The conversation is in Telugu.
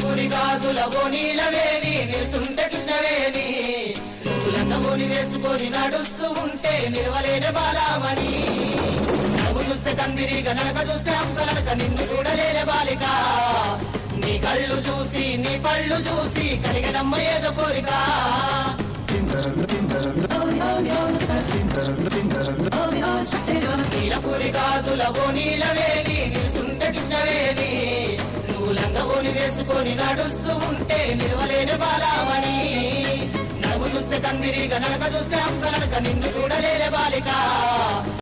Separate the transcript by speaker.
Speaker 1: నీలపురి గాజుల ఓనీలవేణి నిలుసుంటే కృష్ణవేణి నువ్వు లంగమోని వేసుకొని నడుస్తూ ఉంటే నిలవలేని బాలామణి నడుము చూస్తే కందిరిగా నడక చూస్తే హంసనడక నిన్ను చూడలేని బాలిక నీ కళ్ళు చూసి నీ పళ్ళు చూసి కలిగనమ్మ ఏదో కోరిక నీలపురి గాజుల ఓనీలవేణి నిలుసుంటే కృష్ణవేణి నువ్వు లంగవోని వేసుకొని నడుస్తూ ఉంటే నిలవలేని బాలామణి నడుము చూస్తే కందిరిగా నడక చూస్తే హంసనడక నిన్ను చూడలేని బాలిక